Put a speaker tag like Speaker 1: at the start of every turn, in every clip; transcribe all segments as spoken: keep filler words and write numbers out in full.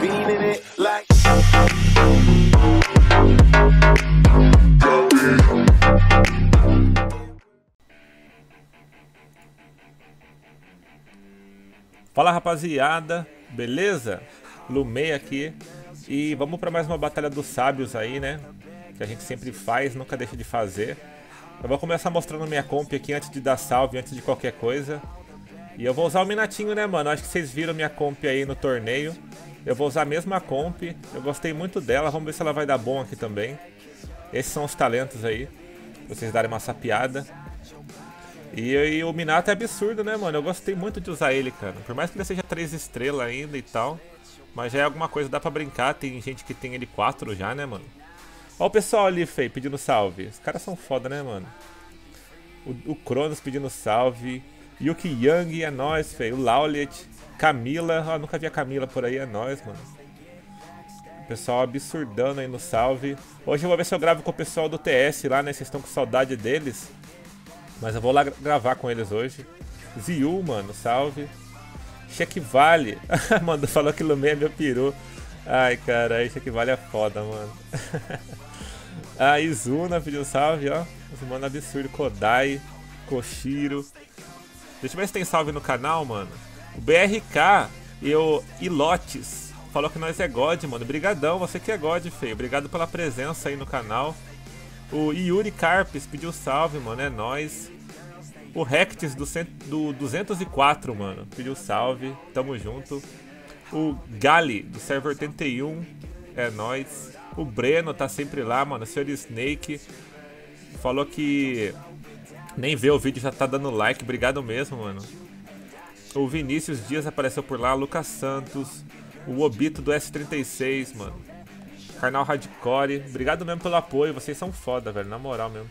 Speaker 1: beaming it like.
Speaker 2: Fala rapaziada, beleza? Lumei aqui e vamos para mais uma batalha dos sábios aí, né? Que a gente sempre faz, nunca deixa de fazer. Eu vou começar mostrando minha comp aqui antes de dar salve, antes de qualquer coisa. E eu vou usar o Minatinho, né, mano? Acho que vocês viram minha comp aí no torneio. Eu vou usar a mesma comp, eu gostei muito dela, vamos ver se ela vai dar bom aqui também. Esses são os talentos aí, pra vocês darem uma sapiada. E, e o Minato é absurdo, né, mano? Eu gostei muito de usar ele, cara. Por mais que ele seja três estrelas ainda e tal, mas já é alguma coisa, dá pra brincar. Tem gente que tem ele quatro já, né, mano? Ó o pessoal ali, Fei, pedindo salve. Os caras são foda, né, mano? O, o Cronos pedindo salve. Yuki Young, é nóis, Fei. O Laulet, Camila. Ó, nunca vi a Camila por aí, é nóis, mano. O pessoal absurdando aí no salve. Hoje eu vou ver se eu gravo com o pessoal do T S lá, né? Vocês estão com saudade deles. Mas eu vou lá gravar com eles hoje. Ziu, mano, salve. Cheque Vale. Mano, falou que Lumei é meu peru. Ai, cara, aí Cheque Vale é foda, mano. A Izuna pediu salve, ó. Esse mano absurdo. Kodai, Koshiro. Deixa eu ver se tem salve no canal, mano. O B R K e o Ilotes falou que nós é God, mano. Brigadão, você que é God, feio. Obrigado pela presença aí no canal. O Yuri Carpes pediu salve, mano, é nóis. O Rectis do, do duzentos e quatro, mano, pediu salve, tamo junto. O Gali, do server oitenta e um, é nóis. O Breno tá sempre lá, mano, o senhor Snake. Falou que nem vê o vídeo, já tá dando like, obrigado mesmo, mano. O Vinícius Dias apareceu por lá, Lucas Santos. O Obito do S trinta e seis, mano. Carnal Hardcore, obrigado mesmo pelo apoio, vocês são foda, velho, na moral mesmo.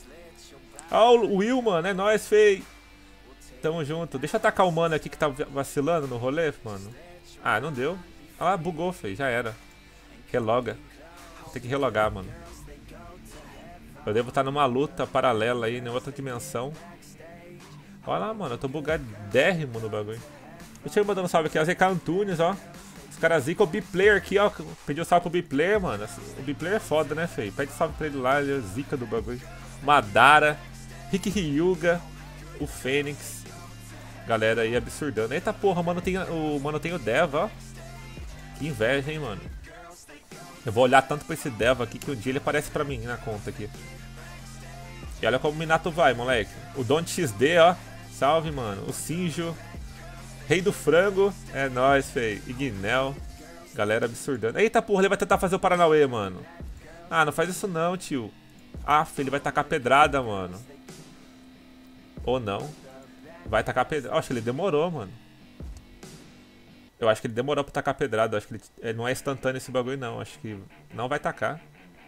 Speaker 2: Ó, oh, o Will, mano, é nóis, fei. Tamo junto. Deixa eu atacar o mano aqui que tá vacilando no rolê, mano. Ah, não deu. Ah, bugou, fei, já era. Reloga. Vou ter que relogar, mano. Eu devo estar numa luta paralela aí, em outra dimensão. Olha lá, mano, eu tô bugadérrimo no bagulho. Deixa eu ir mandando salve aqui, A Z K Antunes, ó. Os caras zica, o B-Player aqui, ó. Pediu salve pro B-Player, mano. O B-Player é foda, né, feio? Pede salve pra ele lá, ele é zica do bagulho. Madara, Rick Ryuga, o Fênix. Galera aí absurdando. Eita porra, mano, tem, o mano tem o Deva, ó. Que inveja, hein, mano. Eu vou olhar tanto pra esse Deva aqui que um dia ele aparece pra mim na conta aqui. E olha como o Minato vai, moleque. O Don X D, ó. Salve, mano. O Sinjo. Rei do Frango, é nóis, feio. Ignel, galera absurdando. Eita porra, ele vai tentar fazer o Paranauê, mano. Ah, não faz isso não, tio. Ah, ele vai tacar pedrada, mano. Ou não. Vai tacar pedrada. Acho que ele demorou, mano. Eu acho que ele demorou pra tacar pedrada. Acho que ele... ele não é instantâneo esse bagulho, não. Acho que não vai tacar.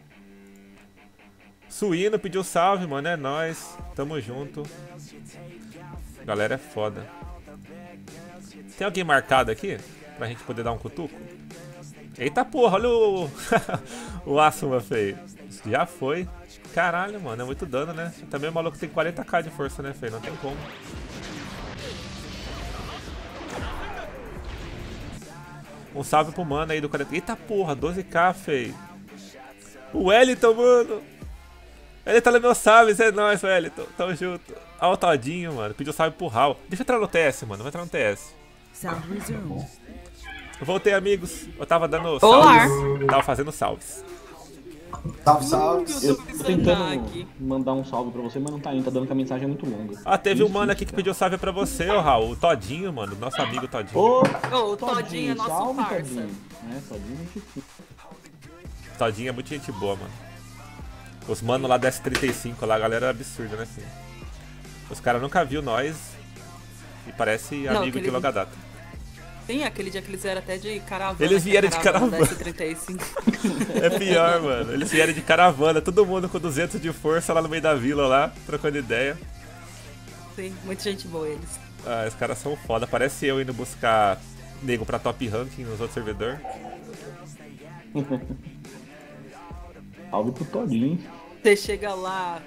Speaker 2: Suíno pediu salve, mano. É nóis. Tamo junto. Galera é foda. Tem alguém marcado aqui? Pra gente poder dar um cutuco? Eita porra, olha o... o Asuma, feio. Já foi. Caralho, mano, é muito dano, né? Também o maluco tem quarenta k de força, né, feio? Não tem como. Um salve pro mano aí do quarenta. Eita porra, doze k, feio. O Wellington, mano. Ele tá no meu salve, é nóis, Wellington. Tamo junto. Ó o Todinho, mano. Pediu salve pro Raul. Deixa eu entrar no T S, mano. Vai entrar no T S. Eu voltei, amigos. Eu tava dando salves. Olá. Tava fazendo salves.
Speaker 3: Salve, salve.
Speaker 4: Eu tô tentando mandar um salve pra você, mas não tá indo. Tá dando que a mensagem é muito longa.
Speaker 2: Ah, teve um mano aqui que pediu salve pra você, ô Raul. O Todinho, mano. Nosso amigo Todinho.
Speaker 4: Ô,
Speaker 5: oh, o Todinho é nosso
Speaker 4: salve,
Speaker 5: parça.
Speaker 4: Todinho. É, Todinho é gente boa.
Speaker 2: Todinho é muito gente boa, mano. Os mano lá da S trinta e cinco lá, a galera é absurda, né, filho? Os caras nunca viu nós e parece
Speaker 5: Não,
Speaker 2: amigo
Speaker 5: aquele...
Speaker 2: de longa data.
Speaker 5: Tem aquele dia que eles vieram até de caravana.
Speaker 2: Eles vieram de caravana.
Speaker 5: Da S trinta e cinco.
Speaker 2: É pior, mano. Eles vieram de caravana, todo mundo com duzentos de força lá no meio da vila lá, trocando ideia.
Speaker 5: Sim, muita gente boa eles.
Speaker 2: Ah, os caras são foda. Parece eu indo buscar nego pra top ranking nos outros servidores.
Speaker 4: Salve pro Todinho.
Speaker 5: Você chega lá...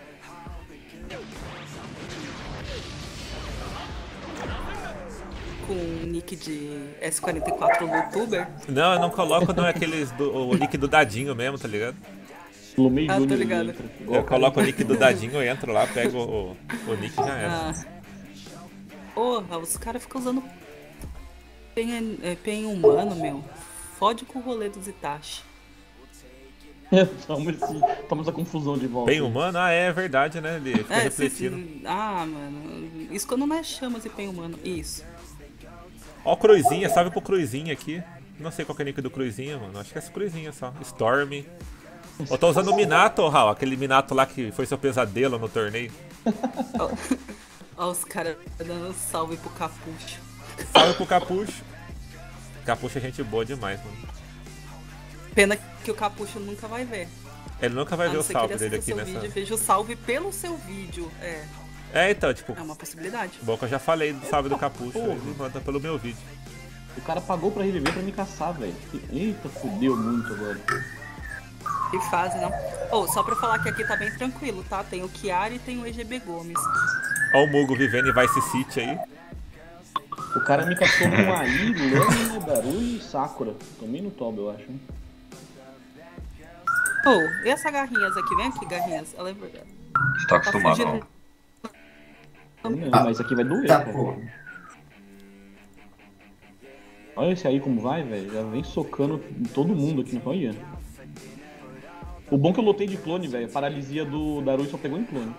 Speaker 5: com o nick de S quarenta e quatro youtuber?
Speaker 2: Não, eu não coloco não, é aqueles do, o nick do Dadinho mesmo, tá ligado?
Speaker 4: Lumei
Speaker 5: Ah, tô
Speaker 4: Júnior
Speaker 5: ligado.
Speaker 4: entra, igual
Speaker 2: Eu
Speaker 4: o cara-
Speaker 2: coloco o nick do Dadinho, eu entro lá, pego o, o nick e já é.
Speaker 5: Ah. Porra, os caras ficam usando pen, é, pen humano, meu. Fode com o rolê dos Itachi.
Speaker 4: toma, esse, toma essa confusão de volta.
Speaker 2: Bem humano? Ah, é verdade, né? Ele fica
Speaker 5: É, sim,
Speaker 2: refletindo.
Speaker 5: sim. Ah, mano. Isso quando não é chamas e pen humano. Isso.
Speaker 2: Ó o Cruzinha, salve pro Cruzinha aqui. Não sei qual que é o nick do Cruzinha, mano. Acho que é esse Cruzinha só. Storm. Eu tô usando o Minato, Raul, aquele Minato lá que foi seu pesadelo no torneio.
Speaker 5: Ó, ó os caras dando salve pro Capucho.
Speaker 2: Salve pro Capucho. Capucho é gente boa demais, mano.
Speaker 5: Pena que o Capucho nunca vai ver.
Speaker 2: Ele nunca vai
Speaker 5: A
Speaker 2: ver
Speaker 5: não
Speaker 2: o
Speaker 5: ser que
Speaker 2: salve
Speaker 5: ele
Speaker 2: dele
Speaker 5: assista
Speaker 2: aqui
Speaker 5: seu
Speaker 2: nessa...
Speaker 5: vídeo e veja o salve pelo seu vídeo. É,
Speaker 2: É, então, tipo,
Speaker 5: é uma possibilidade.
Speaker 2: bom que eu já falei do salve do Capucho,
Speaker 4: Porra.
Speaker 2: ele manda pelo meu vídeo.
Speaker 4: O cara pagou pra reviver pra me caçar, velho. Eita, fudeu muito agora.
Speaker 5: Que fase, não? Oh, só pra falar que aqui tá bem tranquilo, tá? Tem o Chiari e tem o E G B Gomes.
Speaker 2: Ó o Mugo vivendo em Vice City aí.
Speaker 4: O cara me caçou com Ai, Lâmina, Daru e Sakura. Tomei no toba, eu acho. hein?
Speaker 5: Oh, e essa Garrinhas aqui? Vem aqui, Garrinhas. Ela é verdade.
Speaker 1: Você tá acostumado,
Speaker 5: fugindo.
Speaker 1: não.
Speaker 4: Não, mas isso aqui vai doer,
Speaker 3: Tá,
Speaker 4: cara.
Speaker 3: porra.
Speaker 4: Olha esse aí como vai, velho. Já vem socando em todo mundo aqui. Olha. O bom que eu lotei de clone, velho. A paralisia do Daru só pegou em clone.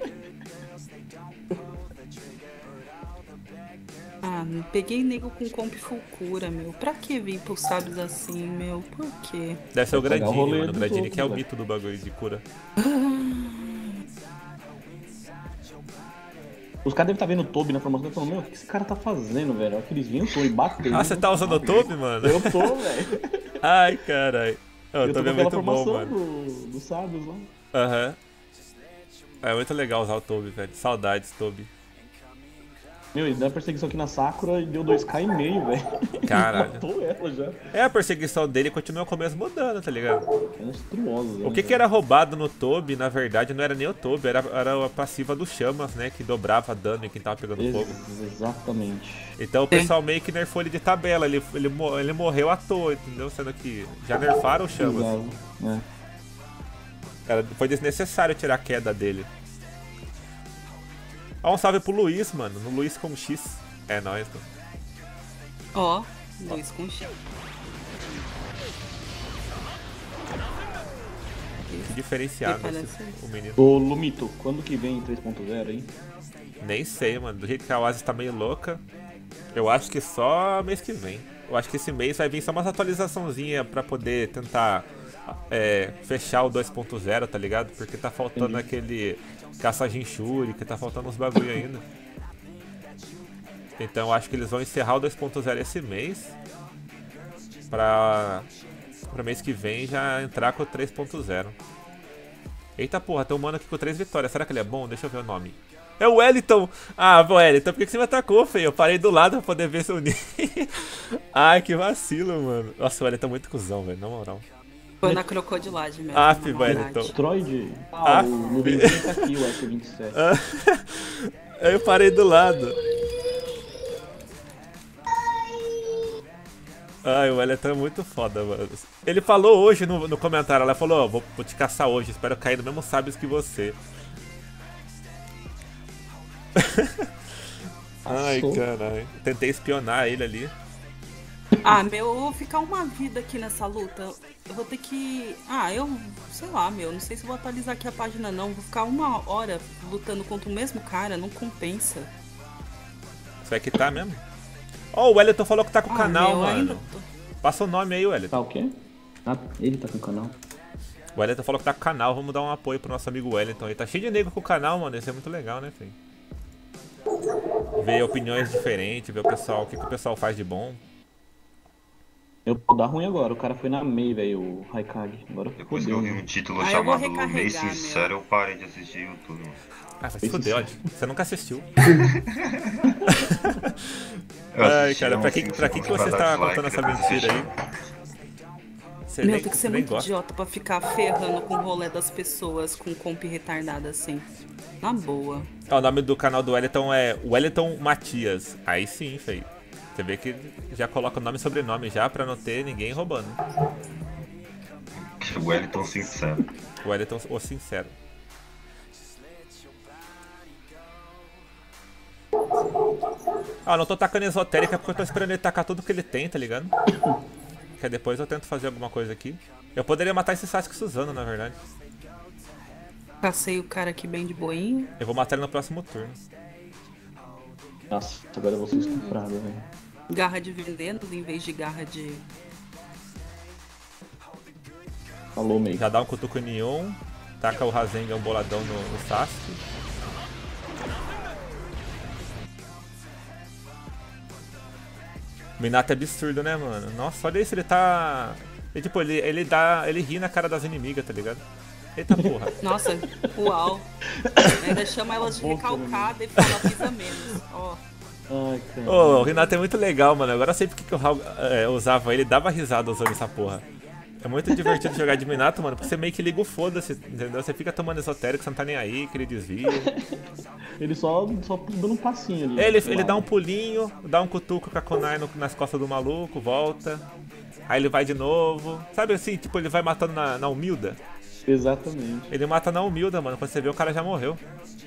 Speaker 5: Ah, peguei nego com comp full cura, meu. Pra que vir pros sábios assim, meu? Por quê?
Speaker 2: Deve ser o
Speaker 4: Vai pegar o
Speaker 2: Grandini,
Speaker 4: rolê
Speaker 2: mano. O
Speaker 4: dos
Speaker 2: Grandini
Speaker 4: outros,
Speaker 2: que é o
Speaker 4: velho.
Speaker 2: mito do bagulho de cura.
Speaker 4: Os caras devem estar vendo o Toby na formação e falando, meu, o que esse cara tá fazendo, velho? Olha que eles vinham o Toby bater.
Speaker 2: Ah, você tá usando o Toby, mano?
Speaker 4: Eu tô, velho.
Speaker 2: Ai, caralho. O
Speaker 4: Eu tô
Speaker 2: Toby
Speaker 4: com
Speaker 2: é
Speaker 4: aquela
Speaker 2: muito bom,
Speaker 4: formação
Speaker 2: mano.
Speaker 4: do, do Sábios lá.
Speaker 2: Aham. É muito legal usar o Toby, velho. Saudades, Toby.
Speaker 4: Meu, ele deu uma perseguição aqui na Sakura e deu dois K e meio, velho.
Speaker 2: Caralho.
Speaker 4: Matou ela já.
Speaker 2: É, a perseguição dele continua com o mesmo dano, tá ligado?
Speaker 4: Monstruoso,
Speaker 2: O que que era roubado no Toby, na verdade, não era nem o Toby, era, era a passiva do Chamas, né? Que dobrava dano em quem tava pegando
Speaker 4: Ex
Speaker 2: fogo.
Speaker 4: Exatamente.
Speaker 2: Então o pessoal meio que nerfou ele de tabela, ele, ele, mo- ele morreu à toa, entendeu? Sendo que já nerfaram o Chamas.
Speaker 4: Exato, né?
Speaker 2: Era, foi desnecessário tirar a queda dele. Ó, um salve pro Luiz, mano. No Luiz com X. É nóis, mano.
Speaker 5: Ó, Luiz com X.
Speaker 2: Que diferenciado
Speaker 5: Parece-
Speaker 2: esse, o menino.
Speaker 4: Ô, Lumito, quando que vem três ponto zero, hein?
Speaker 2: Nem sei, mano. Do jeito que a Oasis tá meio louca, eu acho que só mês que vem. Eu acho que esse mês vai vir só umas atualizaçãozinha pra poder tentar é, fechar o dois ponto zero, tá ligado? Porque tá faltando
Speaker 4: Entendi.
Speaker 2: aquele caça Jinchuri, que tá faltando uns bagulho ainda. Então eu acho que eles vão encerrar o dois ponto zero esse mês. Pra, pra mês que vem já entrar com o três ponto zero. Eita porra, tem um mano aqui com três vitórias. Será que ele é bom? Deixa eu ver o nome. É o Wellington! Ah, Wellington, por que que você me atacou, feio? Eu parei do lado pra poder ver seu nick. Ai, que vacilo, mano. Nossa, o Wellington é muito cuzão, velho, na moral.
Speaker 5: Foi na crocodilagem mesmo.
Speaker 2: Ah,
Speaker 5: na
Speaker 2: fi,
Speaker 5: maldade.
Speaker 2: Wellington.
Speaker 4: Asteroid? Ah,
Speaker 2: Ah,
Speaker 4: o nuvenzinho tá aqui, o S vinte e sete.
Speaker 2: Aí eu parei do lado. Ai, o Wellington é muito foda, mano. Ele falou hoje no, no comentário, ela falou, ó, vou, vou te caçar hoje, espero cair no mesmo sábios que você. Ai,
Speaker 4: Passou.
Speaker 2: caralho. Tentei espionar ele ali.
Speaker 5: Ah, meu, eu vou ficar uma vida aqui nessa luta. Eu vou ter que. Ah, eu. Sei lá, meu. Não sei se vou atualizar aqui a página, não. Vou ficar uma hora lutando contra o mesmo cara. Não compensa.
Speaker 2: Você vai quitar mesmo? Ó, o Wellington falou que tá com o
Speaker 5: Ah,
Speaker 2: canal,
Speaker 5: meu,
Speaker 2: mano.
Speaker 5: ainda tô-
Speaker 2: Passa o nome aí, Wellington.
Speaker 4: Tá o quê? Ah, ele tá com o canal.
Speaker 2: O Wellington falou que tá com o canal, vamos dar um apoio pro nosso amigo Wellington aí. Tá cheio de nego com o canal, mano. Isso é muito legal, né, filho? Ver opiniões diferentes, ver o pessoal, o que, que o pessoal faz de bom.
Speaker 4: Eu vou dar ruim agora, o cara foi na Mei, velho, o Raikage. Agora
Speaker 1: Depois que
Speaker 4: fodeu,
Speaker 1: eu vi
Speaker 4: né?
Speaker 1: um título
Speaker 5: Ah, eu vou
Speaker 1: chamado Lumei
Speaker 5: recarregar, meu.
Speaker 1: Sincero, eu parei de assistir YouTube, mano.
Speaker 2: Ah, vai se fuder, ó. Você nunca assistiu.
Speaker 1: Eu
Speaker 2: Ai,
Speaker 1: assisti
Speaker 2: cara,
Speaker 1: uns
Speaker 2: pra que,
Speaker 1: cinco
Speaker 2: pra que, que
Speaker 1: segundos
Speaker 2: você
Speaker 1: pra
Speaker 2: tá
Speaker 1: dar dislike,
Speaker 2: contando essa
Speaker 1: depois
Speaker 2: mentira aí?
Speaker 1: assisti.
Speaker 2: Você
Speaker 5: Meu,
Speaker 2: nem,
Speaker 5: tem que
Speaker 2: você
Speaker 5: ser
Speaker 2: nem
Speaker 5: muito
Speaker 2: gosta.
Speaker 5: idiota pra ficar ferrando com o rolê das pessoas com comp retardada assim. Na boa.
Speaker 2: Ó, o nome do canal do Wellington é Wellington Matias. Aí sim, feio. Você vê que já coloca o nome e sobrenome já pra não ter ninguém roubando.
Speaker 1: O Wellington sincero.
Speaker 2: O Wellington, o sincero. Ah, não tô tacando esotérica porque eu tô esperando ele tacar tudo que ele tem, tá ligado? Que aí depois eu tento fazer alguma coisa aqui. Eu poderia matar esse Sasuke Suzano, na verdade.
Speaker 5: Passei o cara aqui bem de boinha.
Speaker 2: Eu vou matar ele no próximo turno.
Speaker 4: Nossa, agora eu vou ser estuprado, velho.
Speaker 5: Garra de veneno em vez de garra de...
Speaker 4: Falou, meio.
Speaker 2: Já dá um cutuco em um, taca o Rasengan boladão no, no Sasuke. O Minato é absurdo, né, mano? Nossa, olha isso, ele tá... Ele, tipo, ele, ele dá... Ele ri na cara das inimigas, tá ligado? Eita porra.
Speaker 5: Nossa, uau. Ainda chama elas de recalcada e fala pisa menos. Ó.
Speaker 4: Ai, cara.
Speaker 2: Ô, o Renato é muito legal, mano. Agora eu sei porque que o Raul é, usava ele, dava risada usando essa porra. É muito divertido jogar de Minato, mano, porque você meio que liga o foda-se, entendeu? Você fica tomando esotérico, você não tá nem aí, que ele desvia.
Speaker 4: Ele só, só dando um passinho ali.
Speaker 2: Ele, ele dá um pulinho, dá um cutuco com a kunai no, nas costas do maluco, volta. Aí ele vai de novo. Sabe assim, tipo, ele vai matando na, na humilda.
Speaker 4: Exatamente.
Speaker 2: Ele mata na humilda, mano. Quando você vê, o cara já morreu.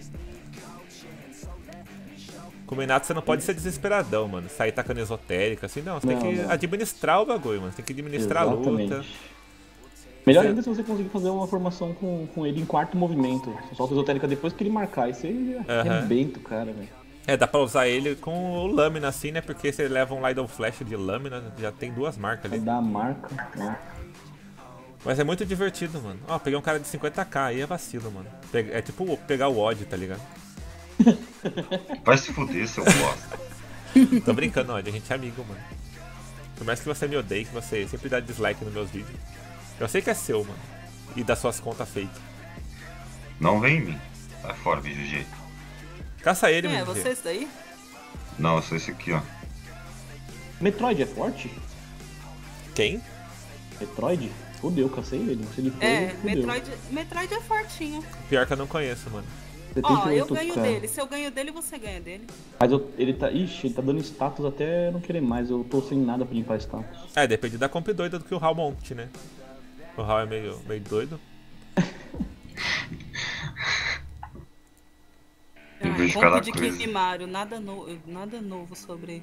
Speaker 2: Com o Minato você não pode ser desesperadão, mano. Sair tacando esotérica, assim, não. Você
Speaker 4: Não,
Speaker 2: tem que
Speaker 4: não.
Speaker 2: administrar o bagulho, mano. Você tem que administrar
Speaker 4: Exatamente.
Speaker 2: a luta.
Speaker 4: Melhor
Speaker 2: Você-
Speaker 4: ainda se você conseguir fazer uma formação com, com ele em quarto movimento. Você solta a esotérica depois que ele marcar. Aí você arrebenta o cara, velho.
Speaker 2: É, dá pra usar ele com o lâmina, assim, né? Porque você leva um Light of Flash de lâmina, já tem duas marcas
Speaker 4: Vai
Speaker 2: ali.
Speaker 4: dar a marca. Né?
Speaker 2: Mas é muito divertido, mano. Ó, peguei um cara de cinquenta k, aí é vacilo, mano. Pe- É tipo pegar o Odd, tá ligado?
Speaker 1: Vai se fuder, seu bosta.
Speaker 2: Tô brincando, Odd, a gente é amigo, mano. Por mais que você me odeie, que você sempre dá dislike nos meus vídeos. Eu sei que é seu, mano. E das suas contas fake.
Speaker 1: Não vem em mim. Sai fora, bicho jeito.
Speaker 2: Caça ele,
Speaker 5: Quem é
Speaker 2: meu
Speaker 5: você esse daí?
Speaker 1: Não, eu sou esse aqui, ó.
Speaker 4: Metroid é forte?
Speaker 2: Quem?
Speaker 4: Metroid? Fudeu, cacei ele. Se ele for,
Speaker 5: É,
Speaker 4: fudeu.
Speaker 5: Metroid, Metroid é fortinho.
Speaker 2: Pior que eu não conheço, mano.
Speaker 5: Ó,
Speaker 4: setenta e
Speaker 5: eu
Speaker 4: oito
Speaker 5: ganho
Speaker 4: K.
Speaker 5: dele. Se eu ganho dele, você ganha dele.
Speaker 4: Mas eu, ele tá. Ixi, ele tá dando status até não querer mais. Eu tô sem nada pra limpar status.
Speaker 2: É, depende da comp doida do que o Raul monte, né? O Raul é meio, meio doido.
Speaker 1: Eu
Speaker 5: Ah,
Speaker 1: vejo
Speaker 5: comp
Speaker 1: cada
Speaker 5: de
Speaker 1: coisa.
Speaker 5: Kimimaro, nada, no... nada novo sobre.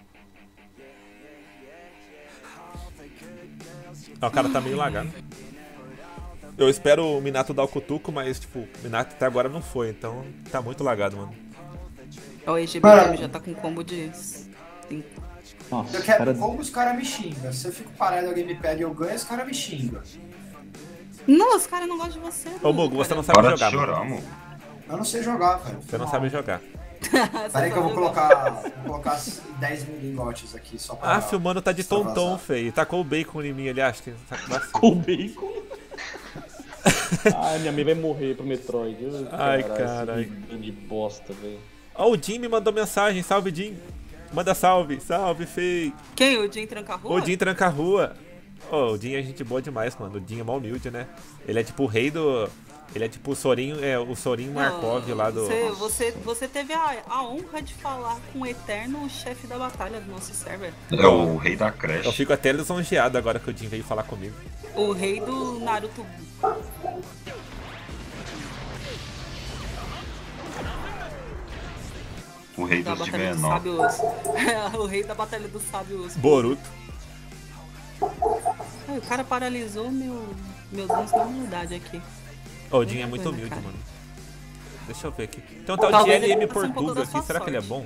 Speaker 2: Ó, o cara tá meio lagado. Eu espero o Minato dar o cutuco, mas, tipo, o Minato até agora não foi, então tá muito lagado, mano.
Speaker 5: Ó, o E G B M já tá com combo de cinco.
Speaker 4: Nossa,
Speaker 3: Eu quero
Speaker 4: cara.
Speaker 3: como os caras me xingam. Se eu fico parado e alguém me pega e eu ganho, os caras me xingam.
Speaker 5: Não, os caras não gostam de você.
Speaker 2: Ô, Mugo, você não
Speaker 5: cara.
Speaker 2: sabe
Speaker 1: Para de
Speaker 2: jogar,
Speaker 1: chorar,
Speaker 2: mano.
Speaker 1: amor.
Speaker 3: Eu não sei jogar, velho.
Speaker 2: Você não sabe jogar.
Speaker 3: Peraí que eu vou colocar, vou colocar dez mil lingotes aqui só pra...
Speaker 2: Ah, o mano tá de
Speaker 3: extravasar.
Speaker 2: tonton, feio. Tacou o bacon em mim ali, acho que tá com vacilo.
Speaker 4: O bacon. Ai, minha mãe vai morrer pro Metroid.
Speaker 2: Ai,
Speaker 4: caralho.
Speaker 2: caralho.
Speaker 4: esse grande bosta, velho.
Speaker 2: Ó, o Jim me mandou mensagem. Salve, Jim. Manda salve. Salve, feio.
Speaker 5: Quem? O Jim Tranca-Rua?
Speaker 2: O Jim tranca a rua. Ô, o Jim é gente boa demais, mano. O Jim é mal humilde, né? Ele é tipo o rei do... Ele é tipo o Sorin, é, o Sorin Markov lá do...
Speaker 5: Você, você, você teve a, a honra de falar com o eterno chefe da batalha do nosso server.
Speaker 1: É o rei da creche.
Speaker 2: Eu fico até lisonjeado agora que o Jim veio falar comigo.
Speaker 5: O rei do Naruto.
Speaker 1: O rei
Speaker 5: Da
Speaker 1: dos de
Speaker 5: batalha dos
Speaker 1: menor.
Speaker 5: sábios. É, o rei da batalha dos sábios.
Speaker 2: Boruto.
Speaker 5: Ai, o cara paralisou meu, meu Deus da humildade aqui.
Speaker 2: Ô, o Jim é muito
Speaker 5: Coisa,
Speaker 2: humilde,
Speaker 5: cara.
Speaker 2: mano. Deixa eu ver aqui. Tem um tal de
Speaker 5: Talvez
Speaker 2: L
Speaker 5: ele
Speaker 2: M
Speaker 5: passe um pouco
Speaker 2: Portuga
Speaker 5: da sua
Speaker 2: aqui, será que ele é
Speaker 5: sorte.
Speaker 2: bom?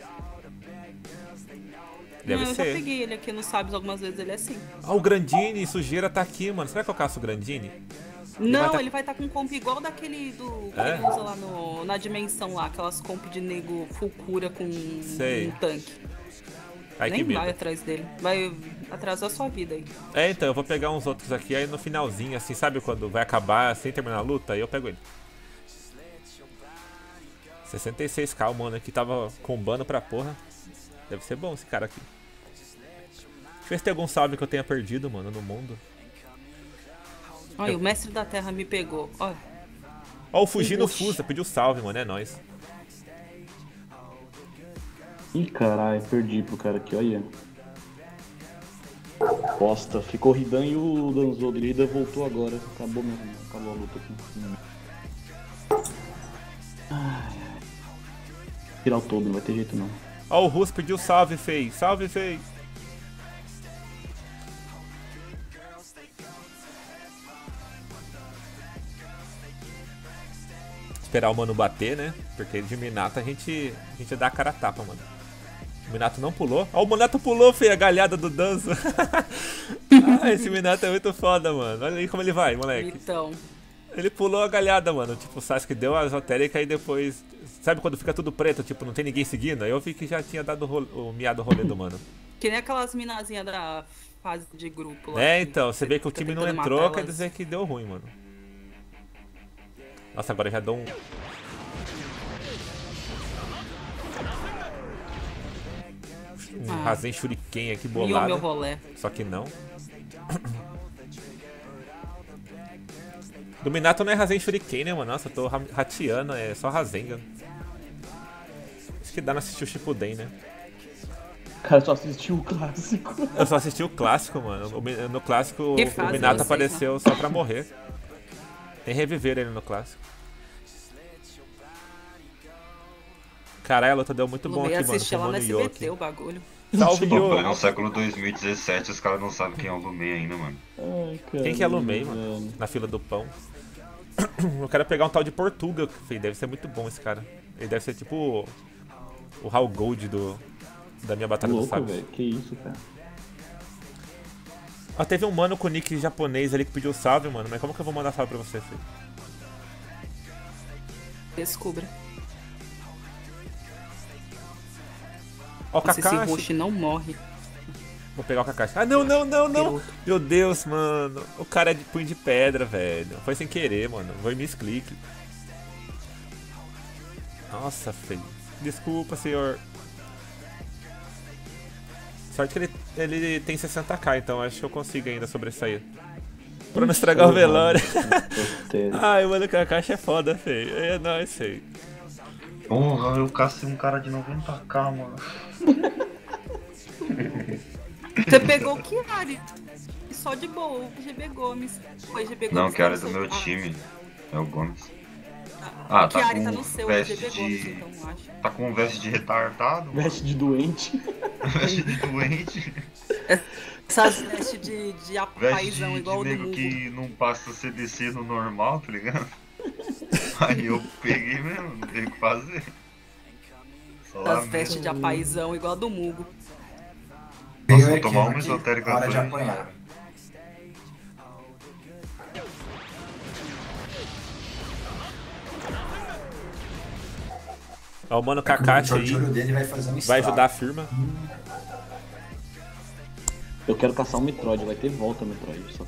Speaker 2: Deve
Speaker 5: Não, eu já
Speaker 2: ser.
Speaker 5: peguei ele aqui no Sábios algumas vezes, ele é assim.
Speaker 2: Ah, o Grandini, sujeira tá aqui, mano. Será que eu caço o Grandini?
Speaker 5: Não,
Speaker 2: vai tá-
Speaker 5: ele vai estar com comp igual daquele do que
Speaker 2: É?
Speaker 5: ele usa lá no, na dimensão lá, aquelas comp de nego full cura com
Speaker 2: Sei.
Speaker 5: um tanque.
Speaker 2: Ai,
Speaker 5: Nem
Speaker 2: que
Speaker 5: vai
Speaker 2: medo.
Speaker 5: atrás dele. Vai atrasar a sua vida aí.
Speaker 2: É, então, eu vou pegar uns outros aqui, aí no finalzinho, assim, sabe quando vai acabar sem terminar a luta? Aí eu pego ele. sessenta e seis k, o mano aqui tava combando pra porra. Deve ser bom esse cara aqui. Deixa eu ver se tem algum salve que eu tenha perdido, mano, no mundo.
Speaker 5: Olha, o mestre da terra me pegou. Olha.
Speaker 2: Ó, o Fugino
Speaker 5: Oxi.
Speaker 2: Fusa, pediu salve, mano, é nóis.
Speaker 4: Ih, caralho, perdi pro cara aqui, olha. Bosta, ficou o Ridan e o Danzo. O Ridan voltou agora. Acabou mesmo, acabou a luta aqui. Ai, ai. Tirar o todo, não vai ter jeito não.
Speaker 2: Ó, o Russo pediu salve, Fei. Salve, Fei. Esperar o mano bater, né? Porque de Minato a gente, a gente dá a cara a tapa, mano. O Minato não pulou. Ó, o Minato pulou, Fei, a galhada do Danzo. Ah, esse Minato é muito foda, mano. Olha aí como ele vai, moleque.
Speaker 5: Então.
Speaker 2: Ele pulou a galhada, mano. Tipo, o Sasuke deu a esotérica e depois... Sabe quando fica tudo preto, tipo, não tem ninguém seguindo? Aí eu vi que já tinha dado o, role... o miado rolê do mano.
Speaker 5: Que nem aquelas minazinhas da fase de grupo lá.
Speaker 2: É, então, você vê que o
Speaker 5: fica
Speaker 2: time não
Speaker 5: tentando
Speaker 2: entrou,
Speaker 5: matar
Speaker 2: quer
Speaker 5: elas.
Speaker 2: dizer que deu ruim, mano. Nossa, agora já dou um... Um
Speaker 5: Ah.
Speaker 2: Rasen Shuriken aqui
Speaker 5: E o meu
Speaker 2: bolado.
Speaker 5: rolé.
Speaker 2: Só que não. Do Minato não é Rasen Shuriken, né, mano? Nossa, eu tô ra- rateando, é só Rasengan. Acho que dá não assistir o Shippuden, né?
Speaker 4: O cara só assistiu o clássico.
Speaker 2: Eu só assisti o clássico, mano. O Mi- No clássico,
Speaker 5: Que
Speaker 2: o
Speaker 5: fase
Speaker 2: Minato
Speaker 5: vocês,
Speaker 2: apareceu só pra morrer. Tem reviver ele no clássico. Caralho, a luta deu muito bom
Speaker 5: Lumei
Speaker 2: aqui, mano.
Speaker 5: assistir lá no
Speaker 2: Tomando
Speaker 5: S B
Speaker 2: Yoki.
Speaker 5: T o bagulho.
Speaker 2: Salve,
Speaker 1: Pô,
Speaker 2: Yoki.
Speaker 1: no século dois mil e dezessete os caras não sabem quem é o Lumei ainda, mano.
Speaker 4: Ai, cara.
Speaker 2: Quem que é Lumei, mano? Na fila do pão. Eu quero pegar um tal de Portuga, filho. Deve ser muito bom esse cara. Ele deve ser tipo o, o Hal Gold do, da minha Batalha dos
Speaker 4: Louco,
Speaker 2: Sábios.
Speaker 4: velho. Que isso, cara.
Speaker 2: Ó, teve um mano com nick japonês ali que pediu salve, mano. Mas como que eu vou mandar salve pra você, filho?
Speaker 5: Descubra.
Speaker 2: Ó, o
Speaker 5: Se esse
Speaker 2: Kakashi.
Speaker 5: Roshi não morre.
Speaker 2: Vou pegar o Kakashi. Ah, não, não, não, não. Meu Deus, mano. O cara é de punho de pedra, velho. Foi sem querer, mano. Foi misclick. Nossa, feio. Desculpa, senhor. Sorte que ele, ele tem sessenta k, então acho que eu consigo ainda sobressair. Pra não estragar o velório. Ai, mano, o Kakashi é foda, feio. É nóis, feio.
Speaker 1: Porra, eu cacei um cara de noventa k, mano.
Speaker 5: Você pegou o Chiari. Só de boa, o G B Gomes. O G B Gomes
Speaker 1: Não, que era
Speaker 5: tá
Speaker 1: do
Speaker 5: no
Speaker 1: meu
Speaker 5: seu-
Speaker 1: time. É o Gomes.
Speaker 5: Ah,
Speaker 1: Ah,
Speaker 5: o
Speaker 1: tá
Speaker 5: Chiari
Speaker 1: com
Speaker 5: tá no seu, o
Speaker 1: veste
Speaker 5: G B Gomes,
Speaker 1: de...
Speaker 5: então, acho.
Speaker 1: Tá com um veste de retardado, mano.
Speaker 4: Veste de doente.
Speaker 1: Veste de doente.
Speaker 5: Essas vestes de, de
Speaker 1: Veste
Speaker 5: apaizão,
Speaker 1: de,
Speaker 5: igual
Speaker 1: de
Speaker 5: o do
Speaker 1: nego
Speaker 5: Mugo.
Speaker 1: que não passa C D C no normal, tá ligado? Aí eu peguei mesmo, não tenho o que fazer. Só lá
Speaker 5: Essas
Speaker 1: mesmo.
Speaker 5: vestes de apaizão, igual a do Mugo.
Speaker 3: Veio
Speaker 1: Nossa, vou
Speaker 3: aqui,
Speaker 1: tomar uma
Speaker 3: aqui,
Speaker 1: esotérica
Speaker 3: hora de
Speaker 1: dois.
Speaker 3: apanhar.
Speaker 2: Ó, o mano Kakashi
Speaker 3: O
Speaker 2: aí.
Speaker 3: Choro dele vai fazer um
Speaker 2: Vai
Speaker 3: estrago.
Speaker 2: ajudar a firma.
Speaker 4: Eu quero caçar um Metroid, vai ter volta Metroid. Só.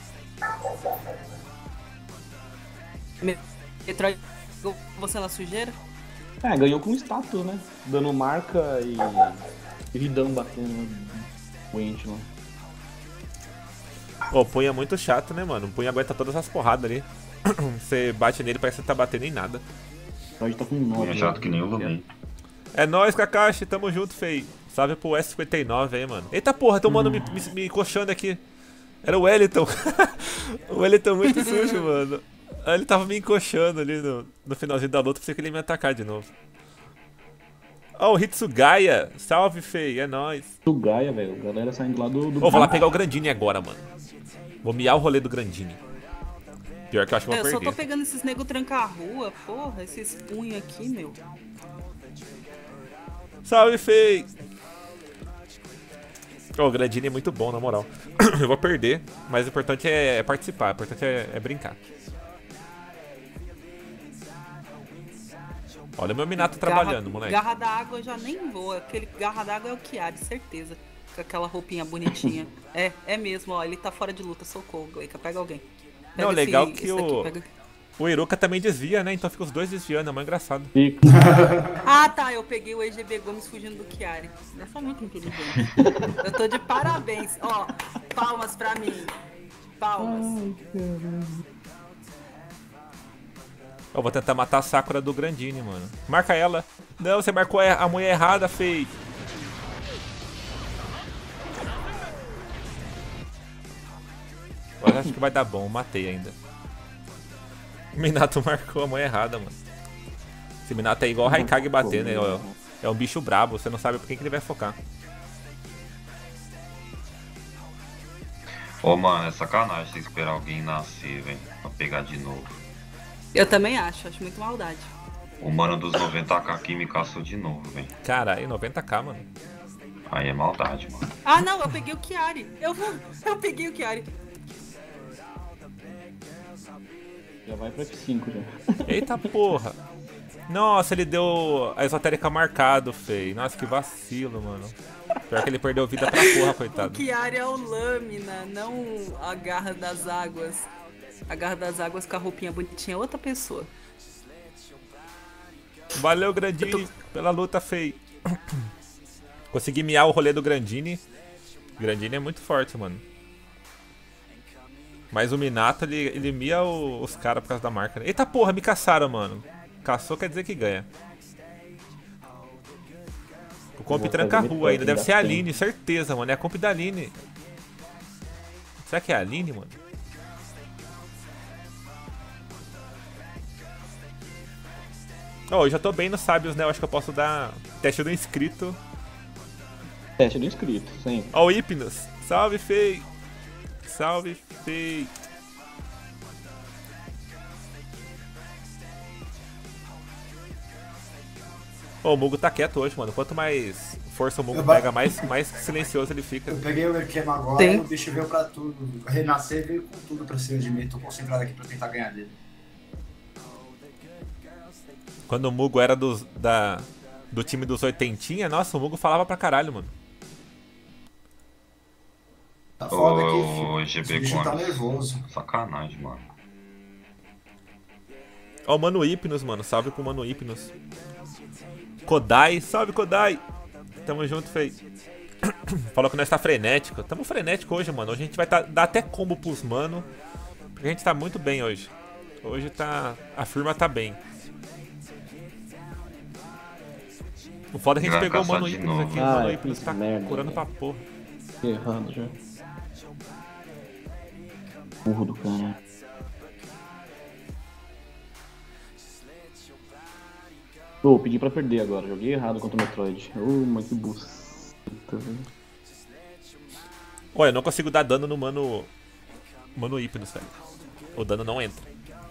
Speaker 5: Me- Metroid pegou você na sujeira?
Speaker 4: É, ganhou com status, né? Dando marca e. e Ridan batendo né? o ente lá.
Speaker 2: Pô, o punho é muito chato, né, mano? O punho aguenta todas as porradas ali. Você bate nele, parece que você tá batendo em nada.
Speaker 4: O Metroid tá com nove.
Speaker 1: É chato que nem o Lumei.
Speaker 2: É nóis, Kakashi, tamo junto, fei. Salve pro S cinquenta e nove aí, mano. Eita porra, tem um mano me, me, me coxando aqui. Era o Wellington. O Wellington é muito sujo, mano. Aí ele tava me encoxando ali no, no finalzinho da luta, pensei que ele ia me atacar de novo. Ó, o Hitsugaya. Salve, fei, é nóis.
Speaker 4: Do Gaia, velho. A galera saindo lá do. do...
Speaker 2: Ô, vou lá pegar o Grandini agora, mano. Vou miar o rolê do Grandini. Pior que eu acho que eu
Speaker 5: Eu
Speaker 2: vou
Speaker 5: só
Speaker 2: perder.
Speaker 5: tô pegando esses nego trancar a rua, porra, esses punhos aqui, meu.
Speaker 2: Salve, fei! Ô, o Grandini é muito bom, na moral. Eu vou perder, mas o importante é, é participar, o importante é, é brincar. Olha o meu Minato trabalhando,
Speaker 5: garra,
Speaker 2: moleque.
Speaker 5: Garra da água eu já nem vou. Aquele garra d'água é o Chiari, certeza. Com aquela roupinha bonitinha. é, é mesmo, ó. Ele tá fora de luta. Socorro, Gleica. Pega alguém. Pega
Speaker 2: Não,
Speaker 5: esse-
Speaker 2: legal que
Speaker 5: esse
Speaker 2: o-
Speaker 5: daqui, pega-
Speaker 2: O Iruka também desvia, né? Então fica os dois desviando, é mais engraçado.
Speaker 4: Fica.
Speaker 5: Ah, tá. Eu peguei o E G B Gomes fugindo do Chiari. Essa é muito inteligente. Eu tô de parabéns. Ó, palmas pra mim. Palmas.
Speaker 2: Eu vou tentar matar a Sakura do Grandine, mano. Marca ela. Não, você marcou a mulher errada, fei. Agora acho que vai dar bom. Matei ainda. O Minato marcou a mulher errada, mano. Esse Minato é igual o Raikage bater, né? É um bicho brabo. Você não sabe por quem que ele vai focar.
Speaker 1: Ô, mano, é sacanagem você esperar alguém nascer, velho, pra pegar de novo.
Speaker 5: Eu também acho, acho muito maldade.
Speaker 1: O mano dos noventa K aqui me caçou de novo, velho.
Speaker 2: Caralho, noventa K, mano.
Speaker 1: Aí é maldade, mano.
Speaker 5: Ah, não, eu peguei o Chiari. Eu vou. Eu peguei o Chiari.
Speaker 4: Já vai pra F cinco já.
Speaker 2: Eita porra. Nossa, ele deu a esotérica marcado, fei. Nossa, que vacilo, mano. Pior que ele perdeu vida pra porra, coitado.
Speaker 5: O Chiari é o Lâmina, não a Garra das Águas. A Garra das Águas com a roupinha bonitinha é outra pessoa.
Speaker 2: Valeu, Grandine, pela luta, fei. Consegui miar o rolê do Grandine. Grandine é muito forte, mano. Mas o Minato, ele, ele mia o, os caras por causa da marca. Né? Eita porra, me caçaram, mano. Caçou quer dizer que ganha. O comp tranca a rua ainda. Deve ser a Aline, certeza, mano. É a comp da Aline. Será que é a Aline, mano? Oh, eu já tô bem nos sábios, né? Eu acho que eu posso dar teste do inscrito.
Speaker 4: Teste do inscrito, sempre.
Speaker 2: Ó, o Hypnos. Salve, Fei. Salve, Fei. Oh, o Mugo tá quieto hoje, mano. Quanto mais força o Mugo
Speaker 3: Eu
Speaker 2: pega,
Speaker 3: ba-
Speaker 2: mais, mais silencioso ele fica.
Speaker 3: Eu peguei o Erkema agora
Speaker 5: Sim.
Speaker 3: e o bicho veio pra tudo. Renascer veio com tudo pra cima de mim. Tô concentrado aqui pra tentar ganhar dele.
Speaker 2: Quando o Mugo era dos, da, do time dos oitentinha, nossa, o Mugo falava pra caralho, mano.
Speaker 3: Tá foda aqui,
Speaker 1: Ô,
Speaker 3: filho.
Speaker 1: G
Speaker 3: Esse
Speaker 1: B
Speaker 3: bicho tá
Speaker 1: Gomes.
Speaker 3: nervoso.
Speaker 1: Sacanagem, mano.
Speaker 2: Ó, o Mano Hypnos, mano. Salve pro Mano Hypnos. Kodai, salve Kodai. Tamo junto, Fei. Falou que nós tá frenético. Tamo frenético hoje, mano. Hoje a gente vai tá, dar até combo pros mano. Porque a gente tá muito bem hoje. Hoje tá. A firma tá bem. O foda é que a gente
Speaker 1: Vai
Speaker 2: pegou o
Speaker 1: caçar
Speaker 2: Mano
Speaker 1: de
Speaker 2: Hypnos
Speaker 1: novo.
Speaker 2: aqui. O
Speaker 4: Ai,
Speaker 2: Mano Hypnos
Speaker 4: que
Speaker 2: tá
Speaker 4: merda,
Speaker 2: curando
Speaker 4: velho.
Speaker 2: pra porra.
Speaker 4: Errando já. Burro do cara. Ô, pedi pra perder agora. Joguei errado contra o Metroid. Ô, mas que buceta, velho.
Speaker 2: Olha, eu não consigo dar dano no Mano. Mano Hypnos, velho. O dano não entra.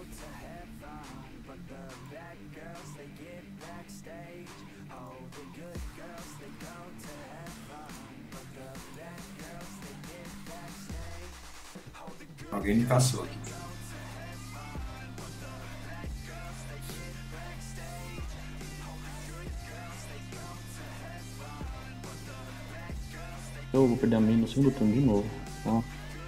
Speaker 3: Alguém me caçou aqui.
Speaker 4: Eu vou perder a main no segundo turno de novo. Ó.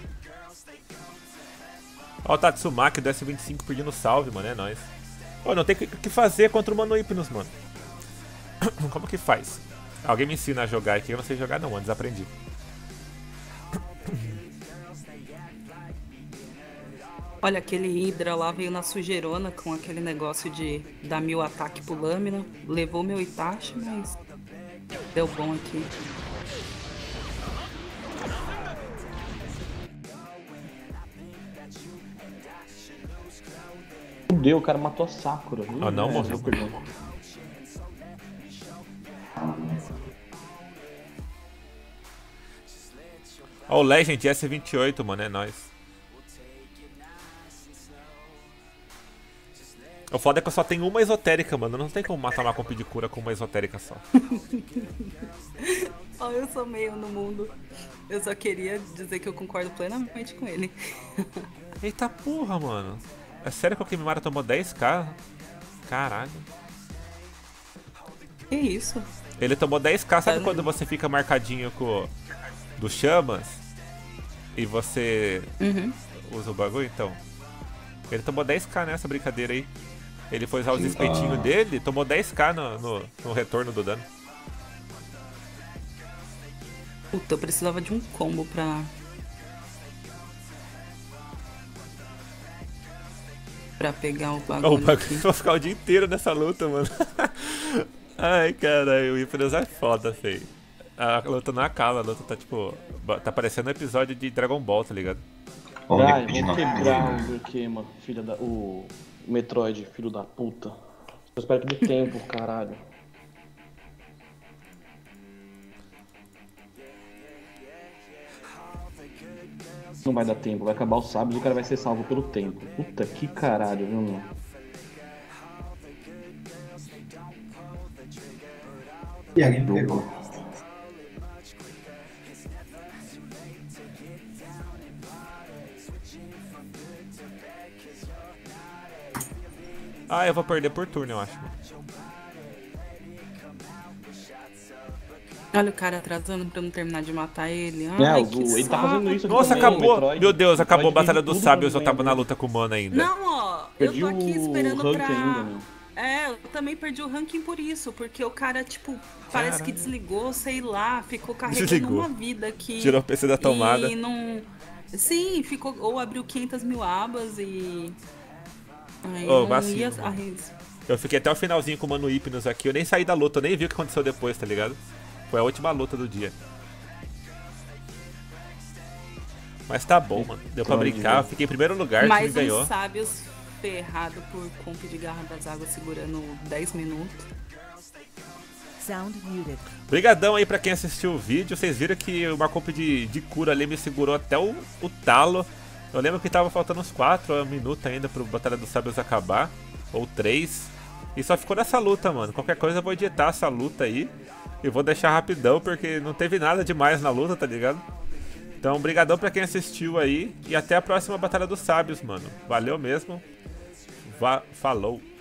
Speaker 2: Ó, o Tatsumaki do S vinte e cinco pedindo salve, mano. É nóis. Ô, não tem o que- que fazer contra o Mano Hypnos, mano. Como que faz? Alguém me ensina a jogar aqui. Eu não sei jogar, não, mano. Desaprendi.
Speaker 5: Olha, aquele Hydra lá veio na sujeirona com aquele negócio de dar mil ataque pro Lâmina. Levou meu Itachi, mas deu bom aqui.
Speaker 4: Fudeu, o cara matou a Sakura.
Speaker 2: Ah, não,
Speaker 4: É,
Speaker 2: morreu.
Speaker 4: perdão.
Speaker 2: Ó, o Legend S vinte e oito, mano. É nóis. O foda é que eu só tenho uma esotérica, mano. Não tem como matar uma comp de cura com uma esotérica só.
Speaker 5: Ó, eu sou meio no mundo. Eu só queria dizer que eu concordo plenamente com ele.
Speaker 2: Eita porra, mano. É sério que o Kimimara tomou dez k? Caralho.
Speaker 5: Que isso?
Speaker 2: Ele tomou dez k, sabe
Speaker 5: Tá,
Speaker 2: quando
Speaker 5: né?
Speaker 2: você fica marcadinho com do Chamas e você
Speaker 5: Uhum.
Speaker 2: usa o bagulho? Então, ele tomou dez k nessa brincadeira aí. Ele foi usar os espetinhos dele, tomou dez k no, no, no retorno do dano.
Speaker 5: Puta, eu precisava de um combo pra... pra pegar o
Speaker 2: Oh,
Speaker 5: bagulho.
Speaker 2: o bagulho
Speaker 5: aqui.
Speaker 2: vai ficar o dia inteiro nessa luta, mano. Ai, caralho, o Hypnos é foda, feio. A luta não acaba, a luta tá tipo. Tá parecendo um episódio de Dragon Ball, tá ligado?
Speaker 1: Vamos
Speaker 4: Vai,
Speaker 1: repetir
Speaker 4: vamos
Speaker 1: nossa
Speaker 4: quebrar
Speaker 1: coisa.
Speaker 4: o Durkema, filha da. O Metroid, filho da puta. Eu espero que dê tempo, caralho. Não vai dar tempo, vai acabar os sábios e o cara vai ser salvo pelo tempo. Puta que caralho, viu, meu?
Speaker 3: E alguém pegou.
Speaker 2: Ah, eu vou perder por turno, eu acho.
Speaker 5: Olha o cara atrasando pra eu não terminar de matar ele.
Speaker 4: É,
Speaker 5: Ai,
Speaker 4: o-
Speaker 5: que
Speaker 4: ele tá
Speaker 5: saco.
Speaker 4: fazendo isso aqui
Speaker 2: Nossa,
Speaker 4: também,
Speaker 2: acabou!
Speaker 4: o Metroid-
Speaker 2: Meu Deus,
Speaker 4: o
Speaker 2: acabou a
Speaker 4: Metroid
Speaker 2: Batalha
Speaker 4: fez
Speaker 2: dos
Speaker 4: tudo
Speaker 2: Sábios,
Speaker 4: pra
Speaker 2: eu tava na
Speaker 4: ganhar
Speaker 2: luta com o Mano ainda.
Speaker 5: Não, ó, eu
Speaker 4: Perdi
Speaker 5: tô aqui
Speaker 4: o
Speaker 5: esperando
Speaker 4: rank
Speaker 5: pra...
Speaker 4: ainda, meu.
Speaker 5: É, eu também perdi o ranking por isso, porque o cara, tipo, parece que
Speaker 2: Caralho.
Speaker 5: desligou, sei lá, ficou carregando
Speaker 2: Desligou.
Speaker 5: uma vida aqui.
Speaker 2: Tirou o P C da tomada.
Speaker 5: E não... Sim, ficou... Ou abriu quinhentas mil abas e... Aí
Speaker 2: Ô,
Speaker 5: não
Speaker 2: vacilo,
Speaker 5: ia...
Speaker 2: mano.
Speaker 5: arris-
Speaker 2: Eu fiquei até o finalzinho com o Mano Hypnos aqui, eu nem saí da luta, eu nem vi o que aconteceu depois, tá ligado? Foi a última luta do dia. Mas tá bom, mano. Deu pra
Speaker 4: Pode,
Speaker 2: brincar,
Speaker 4: né?
Speaker 2: fiquei em primeiro lugar, o time
Speaker 5: Mais
Speaker 2: ganhou.
Speaker 5: uns sábios ferrado por comp de Garra das Águas segurando dez minutos.
Speaker 6: Sound muted.
Speaker 2: Obrigadão aí pra quem assistiu o vídeo. Vocês viram que uma comp de, de cura ali me segurou até o, o talo. Eu lembro que tava faltando uns quatro minutos ainda pro Batalha dos Sábios acabar. Ou três. E só ficou nessa luta, mano. Qualquer coisa eu vou editar essa luta aí. E vou deixar rapidão, porque não teve nada demais na luta, tá ligado? Então, brigadão pra quem assistiu aí. E até a próxima Batalha dos Sábios, mano. Valeu mesmo. Va- Falou.